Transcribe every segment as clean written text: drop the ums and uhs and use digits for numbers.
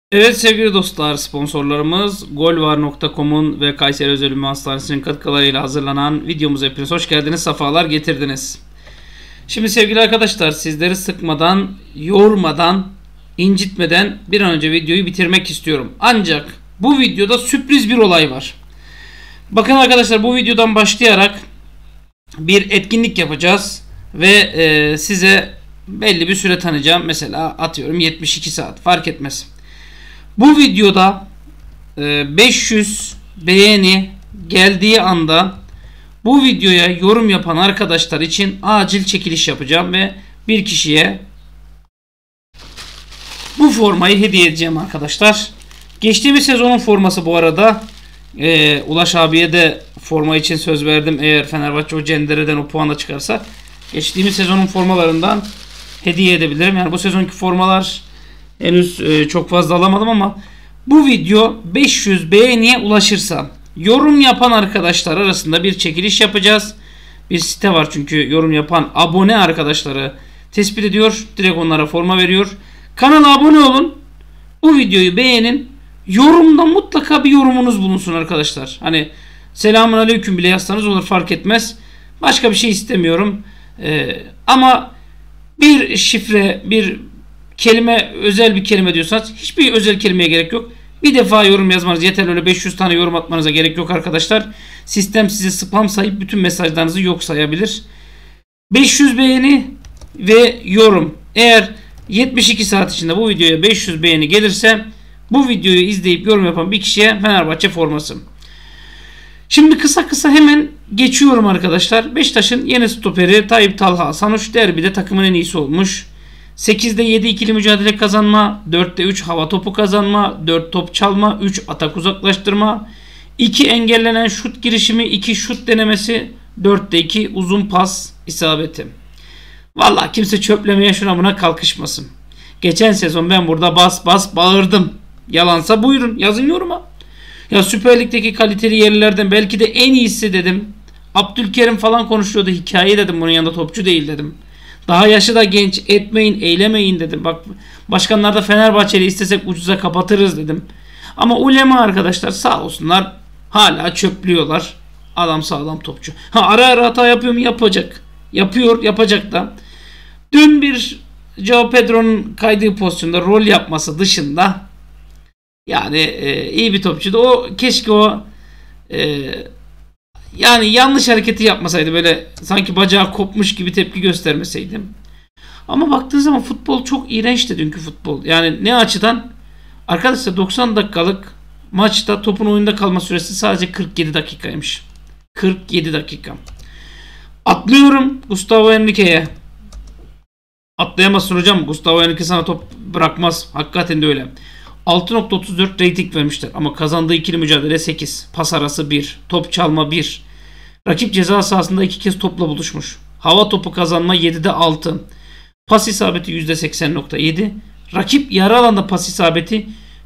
Evet sevgili dostlar, sponsorlarımız golvar.com'un ve Kayseri Özel Ünlü Hastanesi'nin katkılarıyla hazırlanan videomuza hepiniz hoş geldiniz, sefalar getirdiniz. Şimdi sevgili arkadaşlar, sizleri sıkmadan, yormadan, incitmeden bir an önce videoyu bitirmek istiyorum. Ancak bu videoda sürpriz bir olay var. Bakın arkadaşlar, bu videodan başlayarak bir etkinlik yapacağız ve size belli bir süre tanıyacağım. Mesela atıyorum 72 saat, fark etmez. Bu videoda 500 beğeni geldiği anda bu videoya yorum yapan arkadaşlar için acil çekiliş yapacağım ve bir kişiye bu formayı hediye edeceğim arkadaşlar. Geçtiğimiz sezonun forması bu arada. Ulaş abiye de forma için söz verdim. Eğer Fenerbahçe o cendereden o puanla çıkarsa geçtiğimiz sezonun formalarından hediye edebilirim. Yani bu sezonki formalar henüz çok fazla alamadım ama bu video 500 beğeniye ulaşırsa yorum yapan arkadaşlar arasında bir çekiliş yapacağız. Bir site var çünkü yorum yapan abone arkadaşları tespit ediyor. Direkt onlara forma veriyor. Kanala abone olun. Bu videoyu beğenin. Yorumda mutlaka bir yorumunuz bulunsun arkadaşlar. Hani selamun aleyküm bile yazsanız olur, fark etmez. Başka bir şey istemiyorum. Ama bir şifre, bir kelime, özel bir kelime diyorsanız hiçbir özel kelimeye gerek yok. Bir defa yorum yazmanız yeter. Öyle 500 tane yorum atmanıza gerek yok arkadaşlar. Sistem size spam sayıp bütün mesajlarınızı yok sayabilir. 500 beğeni ve yorum. Eğer 72 saat içinde bu videoya 500 beğeni gelirse bu videoyu izleyip yorum yapan bir kişiye Fenerbahçe forması. Şimdi kısa hemen geçiyorum arkadaşlar. Beşiktaş'ın yeni stoperi Tayyip Talha Sanuç derbide takımın en iyisi olmuş. 8'de 7 ikili mücadele kazanma, 4'te 3 hava topu kazanma, 4 top çalma, 3 atak uzaklaştırma, 2 engellenen şut girişimi, 2 şut denemesi, 4'te 2 uzun pas isabeti. Vallahi kimse çöplemeye şuna buna kalkışmasın. Geçen sezon ben burada bas bas bağırdım. Yalansa buyurun yazın yoruma. Ya Süper Lig'deki kaliteli yerlilerden belki de en iyisi dedim. Abdülkerim falan konuşuyordu, hikaye dedim, bunun yanında topçu değil dedim. Daha yaşı da genç, etmeyin eylemeyin dedim. Bak başkanlar da Fenerbahçe'yle istesek ucuza kapatırız dedim. Ama ulema arkadaşlar sağ olsunlar hala çöplüyorlar. Adam sağlam topçu. Ara ara hata yapıyor mu? Yapacak. Yapıyor, yapacak da. Dün bir Joao Pedro'nun kaydığı pozisyonda rol yapması dışında yani iyi bir topçuydu. O keşke o yani yanlış hareketi yapmasaydı, böyle sanki bacağı kopmuş gibi tepki göstermeseydim. Ama baktığın zaman futbol çok iğrençti dünkü futbol. Yani ne açıdan? Arkadaşlar 90 dakikalık maçta topun oyunda kalma süresi sadece 47 dakikaymış. 47 dakika. Atlıyorum Gustavo Henrique'ye. Atlayamazsın hocam. Gustavo Henrique sana top bırakmaz. Hakikaten de öyle. 6.34 rating vermişler. Ama kazandığı ikili mücadele 8. Pas arası 1. Top çalma 1. Rakip ceza sahasında 2 kez topla buluşmuş. Hava topu kazanma 7'de 6. Pas isabeti %80.7. Rakip yarı alanda pas isabeti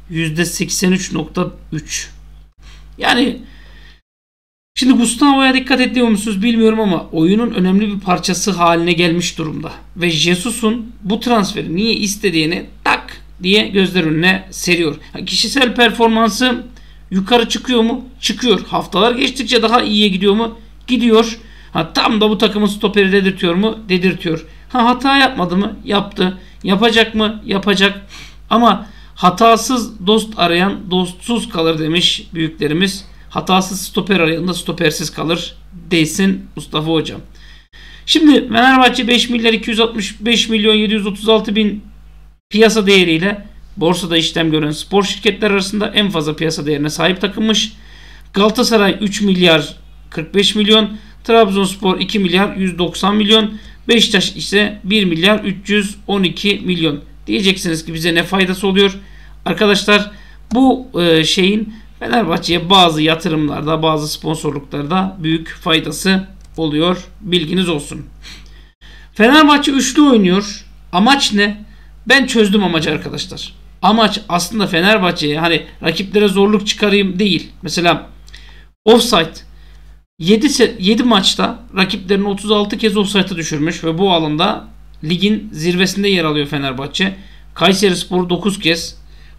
%83.3. Yani şimdi Gustavo'ya dikkat ediyor musunuz bilmiyorum ama oyunun önemli bir parçası haline gelmiş durumda. Ve Jesus'un bu transferi niye istediğini tak diye gözler önüne seriyor. Kişisel performansı yukarı çıkıyor mu? Çıkıyor. Haftalar geçtikçe daha iyiye gidiyor mu? Gidiyor. Tam da bu takımın stoperi dedirtiyor mu? Dedirtiyor. Hata yapmadı mı? Yaptı. Yapacak mı? Yapacak. Ama hatasız dost arayan dostsuz kalır demiş büyüklerimiz. Hatasız stoper arayan da stopersiz kalır desin Mustafa Hocam. Şimdi Fenerbahçe 5 milyar 265 milyon 736 bin piyasa değeriyle borsada işlem gören spor şirketler arasında en fazla piyasa değerine sahip takımmış. Galatasaray 3 milyar 45 milyon, Trabzonspor 2 milyar 190 milyon, Beşiktaş ise 1 milyar 312 milyon. Diyeceksiniz ki bize ne faydası oluyor? Arkadaşlar bu şeyin Fenerbahçe'ye bazı yatırımlarda, bazı sponsorluklarda büyük faydası oluyor. Bilginiz olsun. Fenerbahçe üçlü oynuyor. Amaç ne? Ben çözdüm amacı arkadaşlar. Amaç aslında Fenerbahçe'ye hani rakiplere zorluk çıkarayım değil. Mesela offside 7 maçta rakiplerini 36 kez offside'a düşürmüş ve bu alanda ligin zirvesinde yer alıyor Fenerbahçe. Kayserispor 9 kez,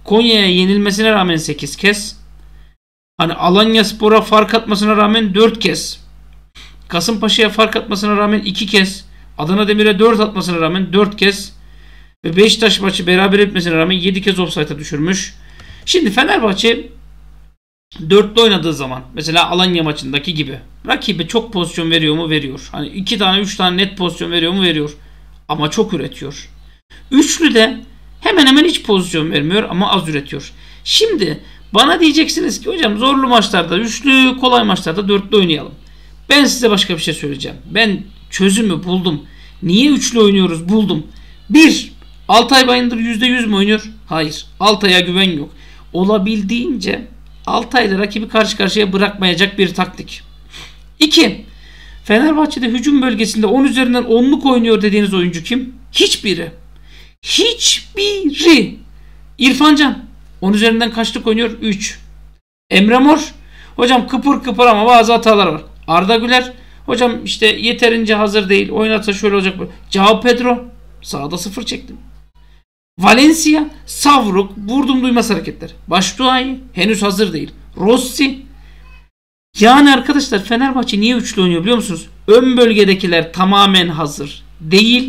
Konya'ya yenilmesine rağmen 8 kez. Hani Alanyaspor'a fark atmasına rağmen 4 kez. Kasımpaşa'ya fark atmasına rağmen 2 kez. Adana Demir'e 4 atmasına rağmen 4 kez. Ve Beşiktaş maçı beraber etmesine rağmen 7 kez offside'a düşürmüş. Şimdi Fenerbahçe dörtlü oynadığı zaman mesela Alanya maçındaki gibi rakibe çok pozisyon veriyor mu? Veriyor. Hani 2 tane 3 tane net pozisyon veriyor mu? Veriyor. Ama çok üretiyor. Üçlü de hemen hemen hiç pozisyon vermiyor ama az üretiyor. Şimdi bana diyeceksiniz ki hocam zorlu maçlarda üçlü, kolay maçlarda dörtlü oynayalım. Ben size başka bir şey söyleyeceğim. Ben çözümü buldum. Niye üçlü oynuyoruz? Buldum. 1. Altay Bayındır %100 mü oynuyor? Hayır. Altay'a güven yok. Olabildiğince Altay'la rakibi karşı karşıya bırakmayacak bir taktik. 2. Fenerbahçe'de hücum bölgesinde 10 üzerinden 10'luk oynuyor dediğiniz oyuncu kim? Hiçbiri. Hiçbiri. İrfan Can 10 üzerinden kaçlık oynuyor? 3. Emre Mor hocam kıpır kıpır ama bazı hatalar var. Arda Güler hocam işte yeterince hazır değil. Oynatsa şöyle olacak. Joao Pedro sağda 0 çektim. Valencia savruk vurdum duymaz hareketler. Başduay henüz hazır değil. Rossi yani arkadaşlar Fenerbahçe niye üçlü oynuyor biliyor musunuz? Ön bölgedekiler tamamen hazır değil.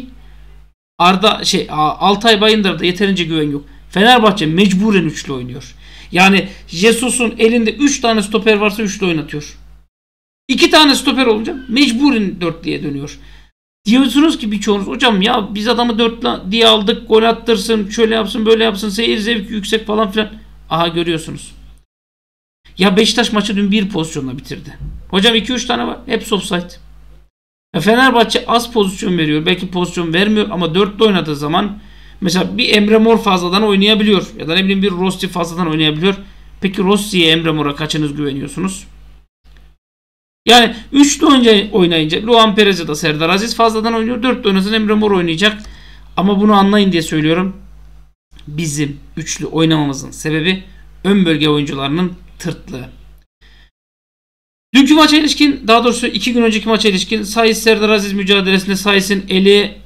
Altay Bayındır'da yeterince güven yok. Fenerbahçe mecburen üçlü oynuyor. Yani Jesus'un elinde 3 tane stoper varsa üçlü oynatıyor. 2 tane stoper olunca mecburen dörtlüye dönüyor. Diyorsunuz ki birçoğunuz hocam ya biz adamı dörtlü diye aldık, gol attırsın, şöyle yapsın, böyle yapsın, seyir zevki yüksek falan filan. Aha görüyorsunuz. Ya Beşiktaş maçı dün bir pozisyonla bitirdi. Hocam 2-3 tane var. Hepsi offside. Fenerbahçe az pozisyon veriyor. Belki pozisyon vermiyor ama dörtlü oynadığı zaman mesela bir Emre Mor fazladan oynayabiliyor. Ya da ne bileyim bir Rossi fazladan oynayabiliyor. Peki Rossi'ye, Emre Mor'a kaçınız güveniyorsunuz? Yani üçlü oynayınca Luan Perez ya da Serdar Aziz fazladan oynuyor. Dörtlü oynasın Emre Mor oynayacak. Ama bunu anlayın diye söylüyorum. Bizim üçlü oynamamızın sebebi ön bölge oyuncularının tırtlığı. Dünkü maça ilişkin, daha doğrusu 2 gün önceki maça ilişkin Saiz Serdar Aziz mücadelesinde Saiz'in eli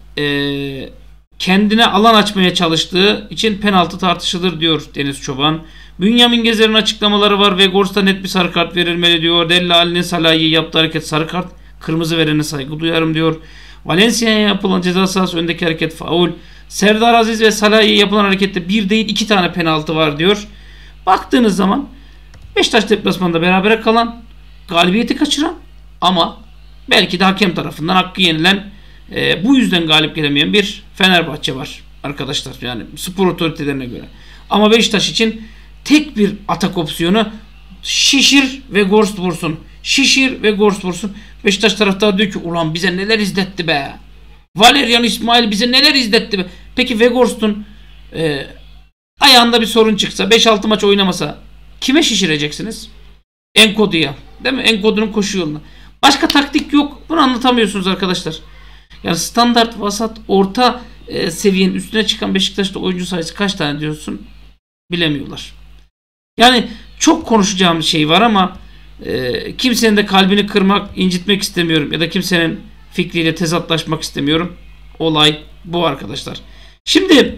kendine alan açmaya çalıştığı için penaltı tartışılır diyor Deniz Çoban. Bünyamin Gezer'in açıklamaları var. Vegors'ta net bir sarı kart verilmeli diyor. Della Ali'nin Salah'ı yaptığı hareket sarı kart. Kırmızı verene saygı duyarım diyor. Valencia'ya yapılan ceza sahası öndeki hareket faul. Serdar Aziz ve Salah'a yapılan harekette bir değil 2 tane penaltı var diyor. Baktığınız zaman Beşiktaş deplasmanında berabere kalan, galibiyeti kaçıran ama belki de hakem tarafından hakkı yenilen, bu yüzden galip gelemeyen bir Fenerbahçe var arkadaşlar. Yani spor otoritelerine göre. Ama Beşiktaş için tek bir atak opsiyonu şişir ve Gorst vursun. Şişir ve Gorst vursun. Beşiktaş taraftarı diyor ki ulan bize neler izletti be. Valerian İsmail bize neler izletti be. Peki Vegors'un ayağında bir sorun çıksa 5-6 maç oynamasa kime şişireceksiniz? Enkodu'ya. Değil mi? Enkodu'nun koşu yoluna. Başka taktik yok. Bunu anlatamıyorsunuz arkadaşlar. Yani standart, vasat, orta seviyenin üstüne çıkan Beşiktaş'ta oyuncu sayısı kaç tane diyorsun? Bilemiyorlar. Yani çok konuşacağım şey var ama kimsenin de kalbini kırmak, incitmek istemiyorum. Ya da kimsenin fikriyle tezatlaşmak istemiyorum. Olay bu arkadaşlar. Şimdi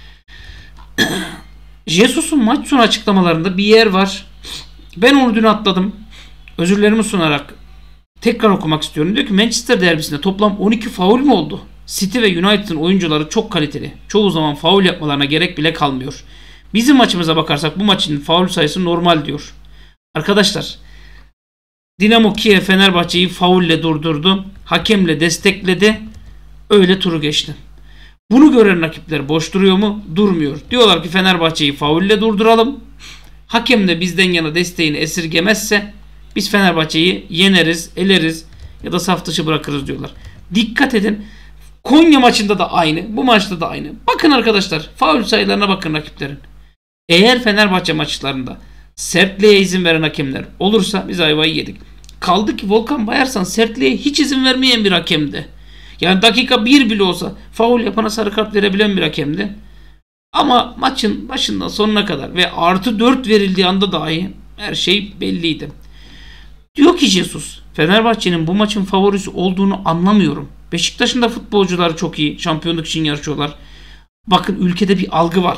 Jesus'un maç sonu açıklamalarında bir yer var. Ben onu dün atladım. Özürlerimi sunarak tekrar okumak istiyorum. Diyor ki Manchester derbisinde toplam 12 faul mü oldu? City ve United'ın oyuncuları çok kaliteli. Çoğu zaman faul yapmalarına gerek bile kalmıyor. Bizim maçımıza bakarsak bu maçın faul sayısı normal diyor. Arkadaşlar Dinamo Kiev Fenerbahçe'yi faulle durdurdu. Hakemle destekledi. Öyle turu geçti. Bunu gören rakipler boş duruyor mu? Durmuyor. Diyorlar ki Fenerbahçe'yi faulle durduralım. Hakem de bizden yana desteğini esirgemezse biz Fenerbahçe'yi yeneriz, eleriz ya da saf dışı bırakırız diyorlar. Dikkat edin. Konya maçında da aynı. Bu maçta da aynı. Bakın arkadaşlar. Faul sayılarına bakın rakiplerin. Eğer Fenerbahçe maçlarında sertliğe izin veren hakemler olursa biz ayvayı yedik. Kaldı ki Volkan Bayarsan sertliğe hiç izin vermeyen bir hakemdi. Yani dakika 1 bile olsa faul yapana sarı kart verebilen bir hakemdi. Ama maçın başından sonuna kadar ve +4 verildiği anda dahi her şey belliydi. Diyor ki Jesus, Fenerbahçe'nin bu maçın favorisi olduğunu anlamıyorum. Beşiktaş'ın da futbolcuları çok iyi. Şampiyonluk için yarışıyorlar. Bakın ülkede bir algı var.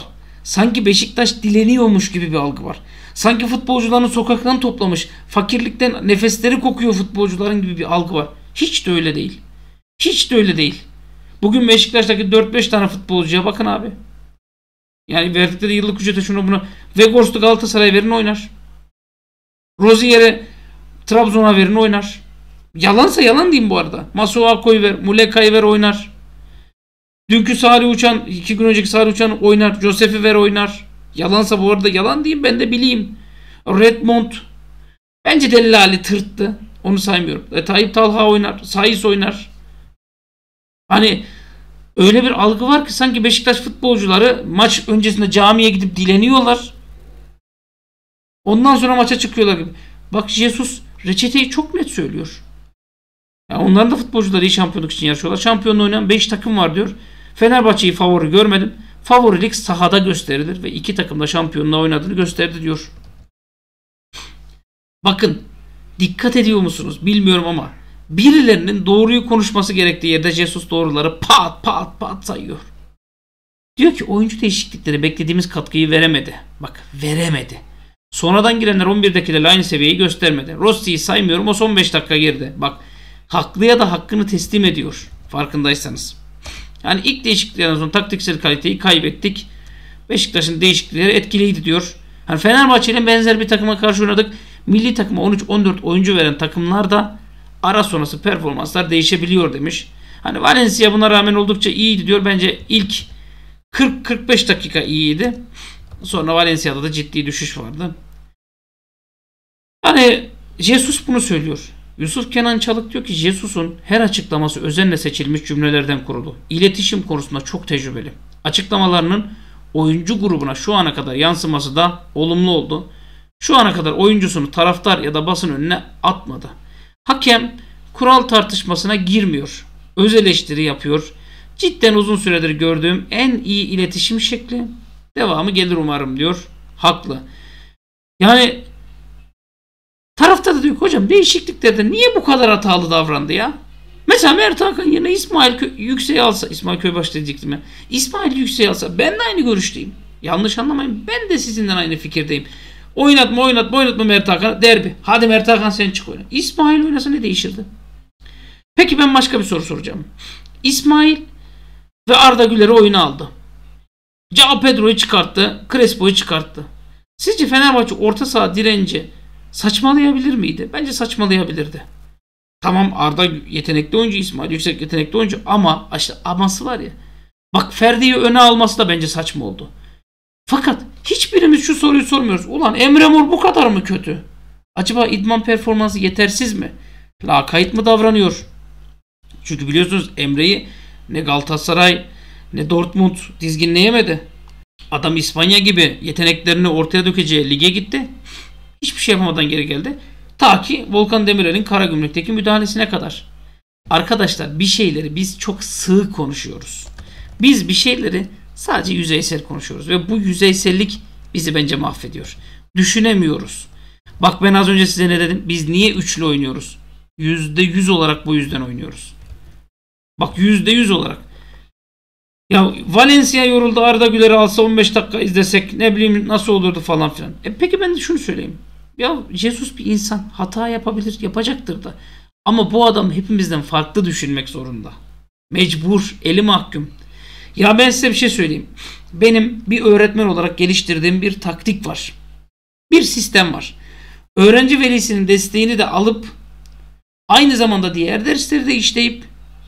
Sanki Beşiktaş dileniyormuş gibi bir algı var. Sanki futbolcuların sokaktan toplamış, fakirlikten nefesleri kokuyor futbolcuların gibi bir algı var. Hiç de öyle değil. Hiç de öyle değil. Bugün Beşiktaş'taki 4-5 tane futbolcuya bakın abi. Yani verdikleri yıllık ücrete şunu bunu. Vegors'tu Galatasaray verin oynar. Rozier'e Trabzon'a verin oynar. Yalansa yalan diyeyim bu arada. Masuako'yu ver, Muleka'yı ver oynar. Dünkü Salih Uçan, 2 gün önceki Salih Uçan oynar. Josef'i ver oynar. Yalansa bu arada yalan diyeyim, ben de bileyim. Redmond bence Delali tırttı. Onu saymıyorum. Tayyip Talha oynar. Saiz oynar. Hani öyle bir algı var ki sanki Beşiktaş futbolcuları maç öncesinde camiye gidip dileniyorlar. Ondan sonra maça çıkıyorlar gibi. Bak Jesus reçeteyi çok net söylüyor. Yani onların da futbolcuları iyi şampiyonluk için yarışıyorlar. Şampiyonluğu oynayan 5 takım var diyor. Fenerbahçe'yi favori görmedim. Favorilik sahada gösterilir ve 2 takım da şampiyonluğa oynadığını gösterdi diyor. Bakın dikkat ediyor musunuz bilmiyorum ama birilerinin doğruyu konuşması gerektiği yerde Jesus doğruları pat pat pat sayıyor. Diyor ki oyuncu değişiklikleri beklediğimiz katkıyı veremedi. Bak veremedi. Sonradan girenler 11'dekilerle aynı seviyeyi göstermedi. Rossi'yi saymıyorum, o son 5 dakika girdi. Bak haklıya da hakkını teslim ediyor farkındaysanız. Yani ilk değişikliklerden sonra taktiksel kaliteyi kaybettik. Beşiktaş'ın değişiklikleri etkiliydi diyor. Hani Fenerbahçe ile benzer bir takıma karşı oynadık. Milli takıma 13-14 oyuncu veren takımlar da ara sonrası performanslar değişebiliyor demiş. Hani Valencia buna rağmen oldukça iyiydi diyor. Bence ilk 40-45 dakika iyiydi. Sonra Valencia'da da ciddi düşüş vardı. Hani Jesus bunu söylüyor. Yusuf Kenan Çalık diyor ki Jesus'un her açıklaması özenle seçilmiş cümlelerden kurulu. İletişim konusunda çok tecrübeli. Açıklamalarının oyuncu grubuna şu ana kadar yansıması da olumlu oldu. Şu ana kadar oyuncusunu taraftar ya da basın önüne atmadı. Hakem kural tartışmasına girmiyor. Öz eleştiri yapıyor. Cidden uzun süredir gördüğüm en iyi iletişim şekli. Devamı gelir umarım diyor. Haklı. Yani taraftar da diyor ki hocam değişikliklerde niye bu kadar hatalı davrandı ya? Mesela Mert Hakan yerine İsmail Yüksek'i alsa, İsmail Köybaşı diyecektim ya. İsmail Yüksek'i alsa ben de aynı görüşteyim. Yanlış anlamayın, ben de sizinle aynı fikirdeyim. Oynatma Mert Hakan derbi. Hadi Mert Hakan sen çık oyna. İsmail oynasa ne değişirdi? Peki ben başka bir soru soracağım. İsmail ve Arda Güler'i oyuna aldı. João Pedro'yu çıkarttı. Crespo'yu çıkarttı. Sizce Fenerbahçe orta saha direnci saçmalayabilir miydi? Bence saçmalayabilirdi. Tamam Arda yetenekli oyuncu, İsmail Yüksek yetenekli oyuncu ama işte aması var ya. Bak Ferdi'yi öne alması da bence saçma oldu. Fakat hiçbirimiz şu soruyu sormuyoruz. Ulan Emre Mor bu kadar mı kötü? Acaba idman performansı yetersiz mi? Lakayt mı davranıyor? Çünkü biliyorsunuz Emre'yi ne Galatasaray ne Dortmund dizginleyemedi. Adam İspanya gibi yeteneklerini ortaya dökeceği lige gitti. Hiçbir şey yapamadan geri geldi. Ta ki Volkan Demirel'in Karagümrük'teki müdahalesine kadar. Arkadaşlar bir şeyleri biz çok sığ konuşuyoruz. Biz bir şeyleri sadece yüzeysel konuşuyoruz. Ve bu yüzeysellik bizi bence mahvediyor. Düşünemiyoruz. Bak ben az önce size ne dedim? Biz niye üçlü oynuyoruz? %100 olarak bu yüzden oynuyoruz. Bak %100 olarak. Ya Valencia yoruldu, Arda Güler'i alsa 15 dakika izlesek ne bileyim nasıl olurdu falan filan. Peki ben de şunu söyleyeyim. Ya Jesus bir insan, hata yapabilir, yapacaktır da. Ama bu adam hepimizden farklı düşünmek zorunda. Mecbur, eli mahkum. Ya ben size bir şey söyleyeyim. Benim bir öğretmen olarak geliştirdiğim bir taktik var. Bir sistem var. Öğrenci velisinin desteğini de alıp aynı zamanda diğer dersleri de işleyip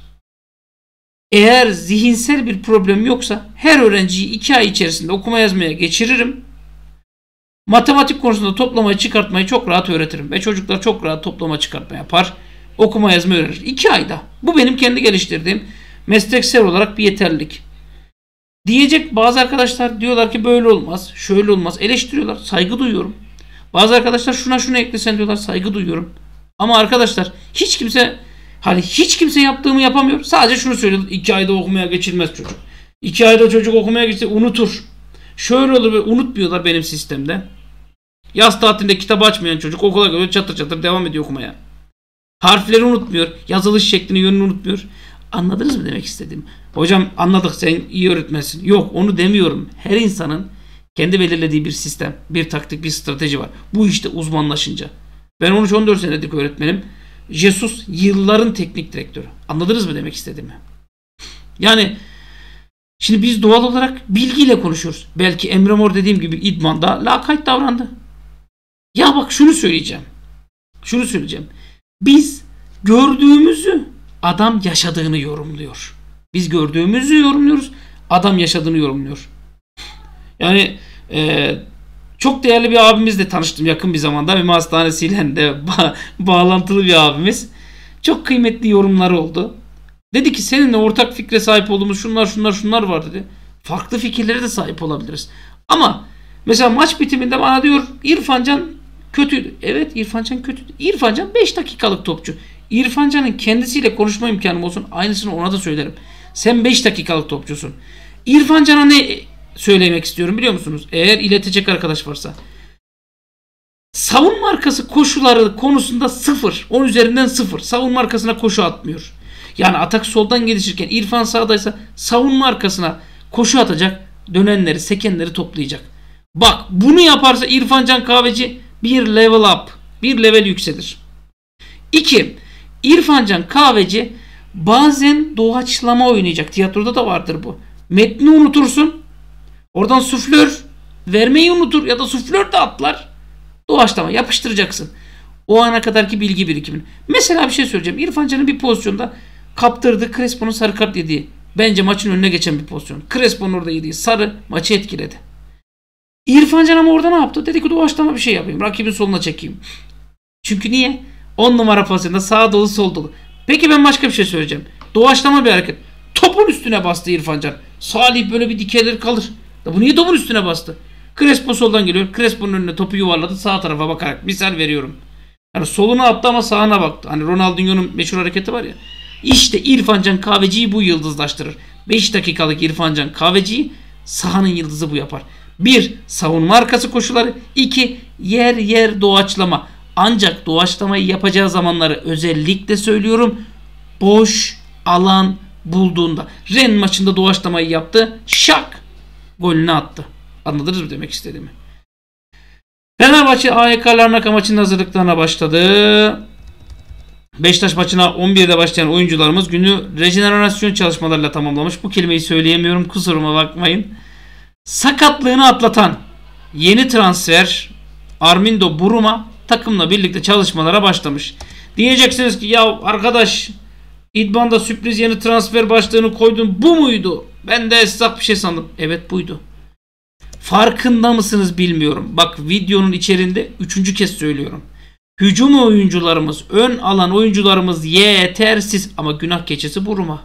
eğer zihinsel bir problem yoksa her öğrenciyi 2 ay içerisinde okuma yazmaya geçiririm. Matematik konusunda toplamayı çıkartmayı çok rahat öğretirim. Ve çocuklar çok rahat toplama çıkartma yapar. Okuma yazma öğrenir. 2 ayda. Bu benim kendi geliştirdiğim mesleksel olarak bir yeterlilik. Diyecek bazı arkadaşlar diyorlar ki böyle olmaz, şöyle olmaz. Eleştiriyorlar. Saygı duyuyorum. Bazı arkadaşlar şuna eklesen diyorlar. Saygı duyuyorum. Ama arkadaşlar hiç kimse yaptığımı yapamıyor. Sadece şunu söylüyor. 2 ayda okumaya geçilmez çocuk. 2 ayda çocuk okumaya geçse unutur. Şöyle olur ve unutmuyorlar benim sistemde. Yaz tatilinde kitabı açmayan çocuk okula göre çatır çatır devam ediyor okumaya. Harfleri unutmuyor. Yazılış şeklini, yönünü unutmuyor. Anladınız mı demek istediğim? Hocam anladık, sen iyi öğretmensin. Yok, onu demiyorum. Her insanın Kendi belirlediği bir sistem, bir taktik, bir strateji var. Bu işte uzmanlaşınca. Ben 13-14 senelik öğretmenim. Jesus yılların teknik direktörü. Anladınız mı demek istediğimi? Yani şimdi biz doğal olarak bilgiyle konuşuyoruz. Belki Emre Mor dediğim gibi idmanda lakayt davrandı. Ya bak şunu söyleyeceğim. Şunu söyleyeceğim. Biz gördüğümüzü, adam yaşadığını yorumluyor. Biz gördüğümüzü yorumluyoruz. Adam yaşadığını yorumluyor. Yani çok değerli bir abimizle tanıştım yakın bir zamanda. Mima Hastanesi'yle de bağlantılı bir abimiz. Çok kıymetli yorumları oldu. Dedi ki seninle ortak fikre sahip olduğumuz şunlar var dedi. Farklı fikirlere de sahip olabiliriz. Ama mesela maç bitiminde bana diyor İrfan Can kötüydü. Evet, İrfan Can kötüydü. İrfan Can 5 dakikalık topçu. İrfan Can'ın kendisiyle konuşma imkanım olsun. Aynısını ona da söylerim. Sen 5 dakikalık topçusun. İrfan Can'a ne söylemek istiyorum biliyor musunuz? Eğer iletecek arkadaş varsa. Savunma arkası koşuları konusunda 0. 10 üzerinden 0. Savunma arkasına koşu atmıyor. Yani atak soldan gelişirken İrfan sağdaysa savunma arkasına koşu atacak. Dönenleri, sekenleri toplayacak. Bak bunu yaparsa İrfan Can Kahveci bir level up. Bir level yükselir. 2. İrfan Can Kahveci bazen doğaçlama oynayacak. Tiyatroda da vardır bu. Metni unutursun. Oradan suflör vermeyi unutur ya da suflör de atlar. Doğaçlama yapıştıracaksın. O ana kadarki bilgi birikimin. Mesela bir şey söyleyeceğim. İrfan Can'ın bir pozisyonda kaptırdığı Crespo'nun sarı kart yediği. Bence maçın önüne geçen bir pozisyon. Crespo'nun orada yediği sarı maçı etkiledi. İrfan Can ama orada ne yaptı? Dedi ki doğaçlama bir şey yapayım. Rakibin soluna çekeyim. Çünkü niye? 10 numara pozisyonda sağ dolu sol dolu. Peki ben başka bir şey söyleyeceğim. Doğaçlama bir hareket. Topun üstüne bastı İrfan Can. Salih böyle bir dikelir kalır. Da bu niye topun üstüne bastı? Crespo soldan geliyor. Crespo'nun önüne topu yuvarladı. Sağ tarafa bakarak. Misal veriyorum. Yani soluna attı ama sağına baktı. Hani Ronaldinho'nun meşhur hareketi var ya. İşte İrfan Can Kahveci'yi bu yıldızlaştırır. 5 dakikalık İrfan Can Kahveci'yi sahanın yıldızı bu yapar. 1. Savunma arkası koşuları. 2. Yer yer doğaçlama. Ancak doğaçlamayı yapacağı zamanları özellikle söylüyorum. Boş alan bulduğunda. Rennes maçında doğaçlamayı yaptı. Şak! Golünü attı. Anladınız mı demek istediğimi? Fenerbahçe AYK Larnaka maçının hazırlıklarına başladı. Beşiktaş maçına 11'de başlayan oyuncularımız günü rejenerasyon çalışmalarıyla tamamlamış. Bu kelimeyi söyleyemiyorum. Kusuruma bakmayın. Sakatlığını atlatan yeni transfer Armindo Buruma takımla birlikte çalışmalara başlamış. Diyeceksiniz ki ya arkadaş İdman'da sürpriz yeni transfer başlığını koydun, bu muydu? Ben de esnaf bir şey sandım. Evet buydu. Farkında mısınız bilmiyorum. Bak videonun içerisinde 3. kez söylüyorum. Hücum oyuncularımız, ön alan oyuncularımız yetersiz ama günah keçisi Buruma.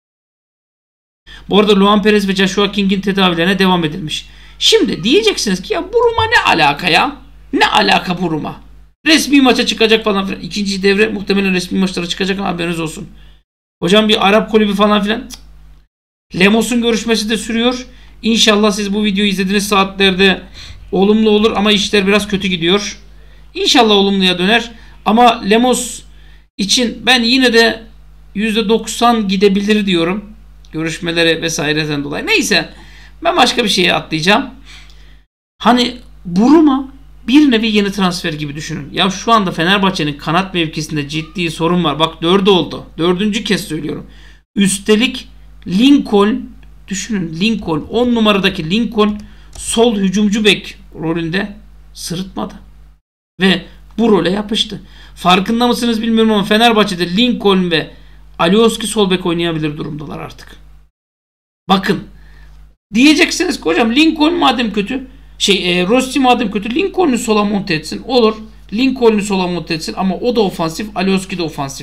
Bu arada Luan Perez ve Joshua King'in tedavilerine devam edilmiş. Şimdi diyeceksiniz ki ya Buruma ne alaka ya? Ne alaka Buruma? Resmi maça çıkacak falan filan. İkinci devre muhtemelen resmi maçlara çıkacak ama haberiniz olsun. Hocam bir Arap kulübü falan filan. Lemos'un görüşmesi de sürüyor. İnşallah siz bu videoyu izlediğiniz saatlerde olumlu olur ama işler biraz kötü gidiyor. İnşallah olumluya döner. Ama Lemos için ben yine de %90 gidebilir diyorum. Görüşmeleri vesaireden dolayı. Neyse ben başka bir şeye atlayacağım. Hani Buruma bir nevi yeni transfer gibi düşünün. Ya şu anda Fenerbahçe'nin kanat mevkisinde ciddi sorun var. Bak 4 oldu. 4. kez söylüyorum. Üstelik Lincoln, düşünün Lincoln 10 numaradaki Lincoln sol hücumcu bek rolünde sırıtmadı. Ve bu role yapıştı. Farkında mısınız bilmiyorum ama Fenerbahçe'de Lincoln ve Alioski sol bek oynayabilir durumdalar artık. Bakın diyeceksiniz ki hocam Lincoln madem kötü Rossi madem kötü Lincoln'u sola monte etsin. Olur. Lincoln'u sola monte etsin ama o da ofansif. Alioski de ofansif.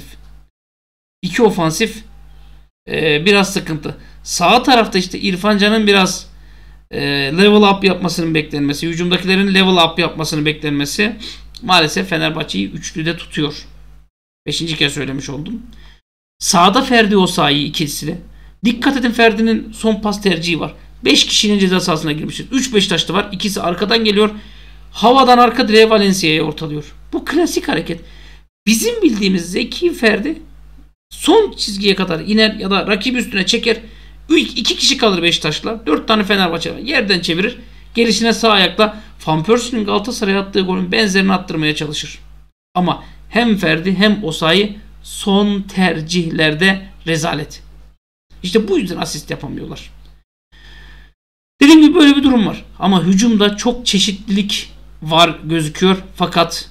2 ofansif. Biraz sıkıntı. Sağ tarafta işte İrfan Can'ın biraz level up yapmasının beklenmesi. Hücumdakilerin level up yapmasının beklenmesi. Maalesef Fenerbahçe'yi üçlüde tutuyor. 5. kez söylemiş oldum. Sağda Ferdi Osayi ikilisi. Dikkat edin Ferdi'nin son pas tercihi var. 5 kişinin ceza sahasına girmiştir. 3 Beşiktaşlı var. İkisi arkadan geliyor. Havadan arka direğe Valencia'ya ortalıyor. Bu klasik hareket. Bizim bildiğimiz zeki Ferdi son çizgiye kadar iner ya da rakibi üstüne çeker. 2 kişi kalır Beşiktaş'la. 4 tane Fenerbahçe var. Yerden çevirir. Gelişine sağ ayakla Van Persie'nin Galatasaray'a attığı golün benzerini attırmaya çalışır. Ama hem Ferdi hem Osayi son tercihlerde rezalet. İşte bu yüzden asist yapamıyorlar. Dediğim gibi böyle bir durum var. Ama hücumda çok çeşitlilik var gözüküyor. Fakat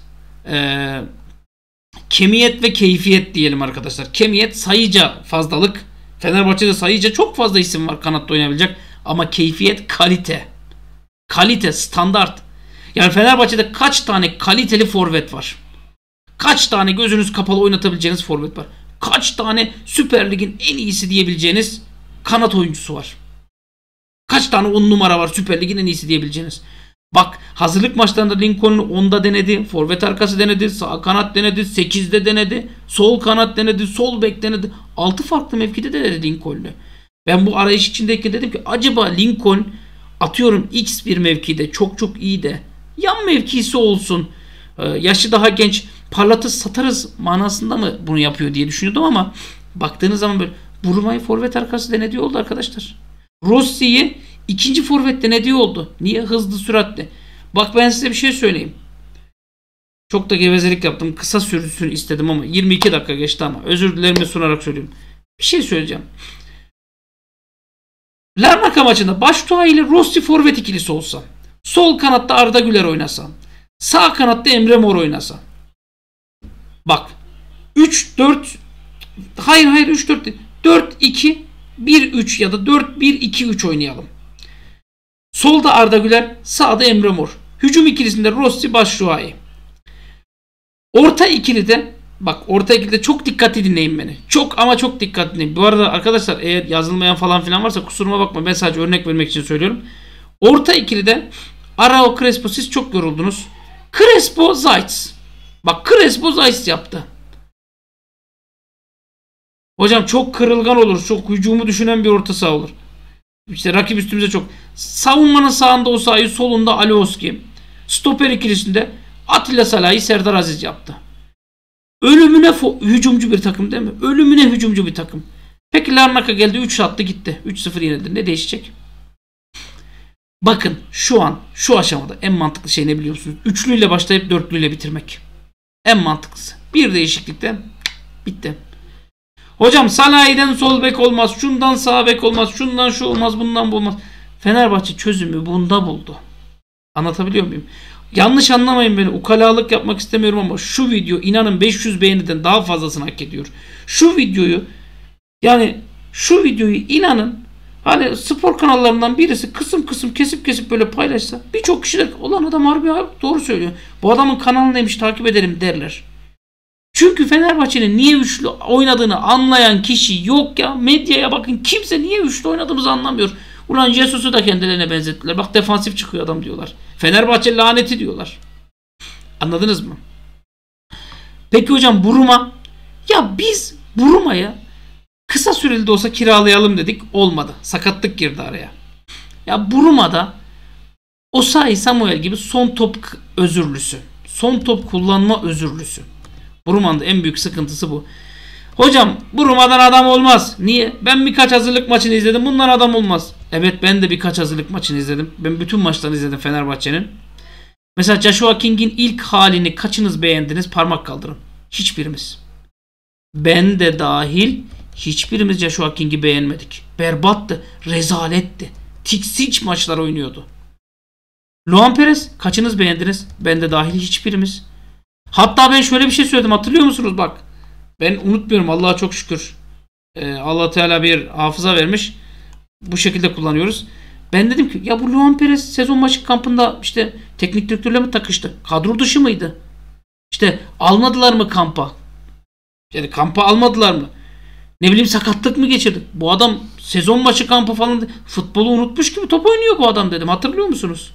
kemiyet ve keyfiyet diyelim arkadaşlar. Kemiyet sayıca fazlalık. Fenerbahçe'de sayıca çok fazla isim var kanatta oynayabilecek. Ama keyfiyet kalite. Kalite, standart. Yani Fenerbahçe'de kaç tane kaliteli forvet var? Kaç tane gözünüz kapalı oynatabileceğiniz forvet var? Kaç tane Süper Lig'in en iyisi diyebileceğiniz kanat oyuncusu var? Kaç tane 10 numara var Süper Lig'in en iyisi diyebileceğiniz? Bak, hazırlık maçlarında Lincoln'u 10'da denedi. Forvet arkası denedi. Sağ kanat denedi. 8'de denedi. Sol kanat denedi. Sol bek denedi. 6 farklı mevkide denedi Lincoln'u. Ben bu arayış içindeyken dedim ki acaba Lincoln atıyorum X bir mevkide çok çok iyi de yan mevkisi olsun. Yaşı daha genç. Parlatırız satarız manasında mı bunu yapıyor diye düşünüyordum ama baktığınız zaman böyle Buruma'yı forvet arkası denediği oldu arkadaşlar. Rossi'yi ikinci forvet denediği oldu. Niye? Hızlı, süratli. Bak ben size bir şey söyleyeyim. Çok da gevezelik yaptım. Kısa sürsün istedim ama 22 dakika geçti ama özür dilerimi sunarak söylüyorum. Bir şey söyleyeceğim. Larnaca maçında Baştuay ile Rossi forvet ikilisi olsa, sol kanatta Arda Güler oynasa, sağ kanatta Emre Mor oynasa. Bak 3-4 hayır 3-4 değil. 4-2-1-3 ya da 4-1-2-3 oynayalım. Solda Arda Güler, sağda Emre Mor. Hücum ikilisinde Rossi, Başşuay. Orta ikilide bak orta ikilide çok dikkatli dinleyin beni. Çok ama çok dikkatli dinleyin. Bu arada arkadaşlar eğer yazılmayan falan filan varsa kusuruma bakma. Ben sadece örnek vermek için söylüyorum. Orta ikilide Arao, Crespo, siz çok yoruldunuz. Crespo, Zayt. Bak Crespo Zayt yaptı. Hocam çok kırılgan olur. Çok hücumu düşünen bir orta saha olur. İşte rakip üstümüze çok. Savunmanın sağında Osayi, solunda Alioski. Stoper ikilisinde Atilla Salah'ı Serdar Aziz yaptı. Ölümüne hücumcu bir takım değil mi? Ölümüne hücumcu bir takım. Peki Larnaca geldi 3 attı gitti. 3-0 yenildi. Ne değişecek? Bakın şu an şu aşamada en mantıklı şey ne biliyor musunuz? Üçlüyle başlayıp dörtlüyle bitirmek. En mantıklısı. Bir değişiklikte bitti. Hocam Salah'den sol bek olmaz. Şundan sağ bek olmaz. Şundan şu olmaz. Bundan bu olmaz. Fenerbahçe çözümü bunda buldu. Anlatabiliyor muyum? Yanlış anlamayın beni. Ukalalık yapmak istemiyorum ama şu video inanın 500 beğeniden daha fazlasını hak ediyor. Şu videoyu inanın hani spor kanallarından birisi kısım kısım kesip böyle paylaşsa birçok kişiler olan adam harbi abi doğru söylüyor. Bu adamın kanalındaymış takip edelim derler. Çünkü Fenerbahçe'nin niye üçlü oynadığını anlayan kişi yok ya. Medyaya bakın kimse niye üçlü oynadığımızı anlamıyor. Ulan Jesus'u da kendilerine benzettiler. Bak defansif çıkıyor adam diyorlar. Fenerbahçe laneti diyorlar. Anladınız mı? Peki hocam Buruma. Ya biz Buruma'ya kısa süreli de olsa kiralayalım dedik. Olmadı. Sakatlık girdi araya. Ya Buruma'da Osayi Samuel gibi son top özürlüsü. Son top kullanma özürlüsü. Buruma'nın en büyük sıkıntısı bu. Hocam Buruma'dan adam olmaz. Niye? Ben birkaç hazırlık maçını izledim. Bundan adam olmaz. Evet ben de birkaç hazırlık maçını izledim. Ben bütün maçlarını izledim Fenerbahçe'nin. Mesela Joshua King'in ilk halini kaçınız beğendiniz? Parmak kaldırın. Hiçbirimiz. Ben de dahil hiçbirimiz Joshua King'i beğenmedik. Berbattı. Rezaletti. Tiksinç maçlar oynuyordu. Luan Perez kaçınız beğendiniz? Ben de dahil hiçbirimiz. Hatta ben şöyle bir şey söyledim hatırlıyor musunuz bak. Ben unutmuyorum Allah'a çok şükür. Allah Teala bir hafıza vermiş. Bu şekilde kullanıyoruz. Ben dedim ki ya bu Luan Perez sezon başı kampında işte teknik direktörle mi takıştı? Kadro dışı mıydı? İşte almadılar mı kampa? Yani kampa almadılar mı? Ne bileyim sakatlık mı geçirdi? Bu adam sezon başı kampı falan futbolu unutmuş gibi top oynuyor bu adam dedim. Hatırlıyor musunuz?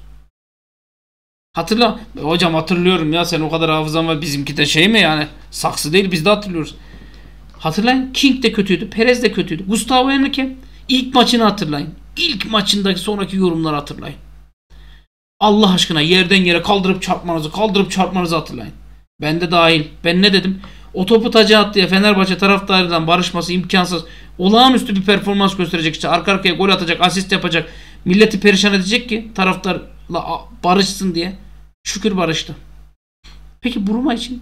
Hatırla. Hocam hatırlıyorum ya sen o kadar hafızan var. Bizimki de şey mi yani? Saksı değil biz de hatırlıyoruz. Hatırlayın. King de kötüydü. Perez de kötüydü. Gustavo Henrique ilk maçını hatırlayın. İlk maçındaki sonraki yorumları hatırlayın. Allah aşkına yerden yere kaldırıp çarpmanızı hatırlayın. Ben de dahil. Ben ne dedim? O topu taca attı ya Fenerbahçe taraftarıyla barışması imkansız. Olağanüstü bir performans gösterecek işte. Arka arkaya gol atacak, asist yapacak. Milleti perişan edecek ki taraftar barışsın diye. Şükür barıştı. Peki Buruma için?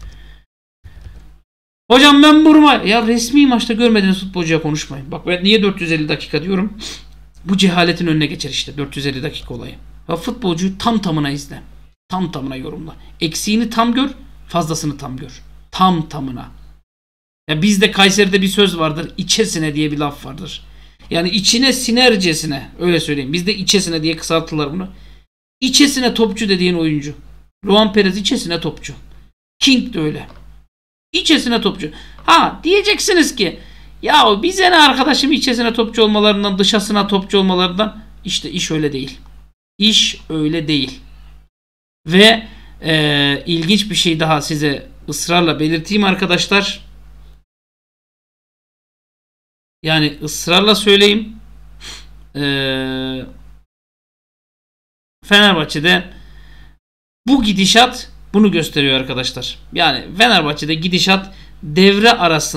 Hocam ben Buruma. Ya resmi maçta görmediğiniz futbolcuya konuşmayın. Bak ben niye 450 dakika diyorum. Bu cehaletin önüne geçer işte 450 dakika olayı. Ya futbolcuyu tam tamına izle. Tam tamına yorumla. Eksiğini tam gör, fazlasını tam gör. Tam tamına. Ya bizde Kayseri'de bir söz vardır. İçesine diye bir laf vardır. Yani içine sinercesine, öyle söyleyeyim. Bizde içesine diye kısaltırlar bunu. İçesine topçu dediğin oyuncu. Luan Perez içesine topçu. King de öyle. İçesine topçu. Ha diyeceksiniz ki ya bize ne arkadaşım içesine topçu olmalarından, dışasına topçu olmalarından. İşte iş öyle değil. İş öyle değil. Ve ilginç bir şey daha size ısrarla belirteyim arkadaşlar. Yani ısrarla söyleyeyim. Fenerbahçe'de bu gidişat bunu gösteriyor arkadaşlar. Yani Fenerbahçe'de gidişat devre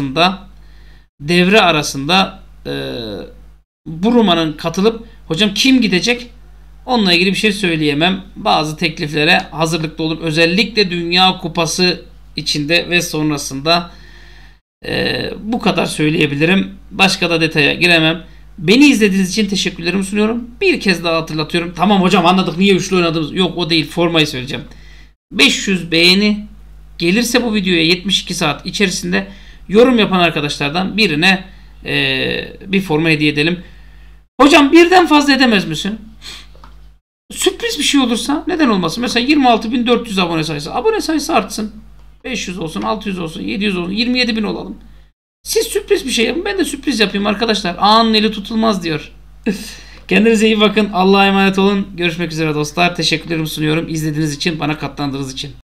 arasında Buruma'nın katılıp hocam kim gidecek? Onunla ilgili bir şey söyleyemem. Bazı tekliflere hazırlıklı olun. Özellikle Dünya Kupası içinde ve sonrasında bu kadar söyleyebilirim. Başka da detaya giremem. Beni izlediğiniz için teşekkürlerimi sunuyorum. Bir kez daha hatırlatıyorum. Tamam hocam anladık niye üçlü oynadığımız. Yok o değil, formayı söyleyeceğim. 500 beğeni gelirse bu videoya 72 saat içerisinde yorum yapan arkadaşlardan birine bir forma hediye edelim. Hocam birden fazla edemez misin? Sürpriz bir şey olursa neden olmasın? Mesela 26.400 abone sayısı. Abone sayısı artsın. 500 olsun, 600 olsun, 700 olsun, 27.000 olalım. Siz sürpriz bir şey yapın. Ben de sürpriz yapayım arkadaşlar. Ağanın eli tutulmaz diyor. Kendinize iyi bakın. Allah'a emanet olun. Görüşmek üzere dostlar. Teşekkürlerimi sunuyorum. İzlediğiniz için, bana katlandığınız için.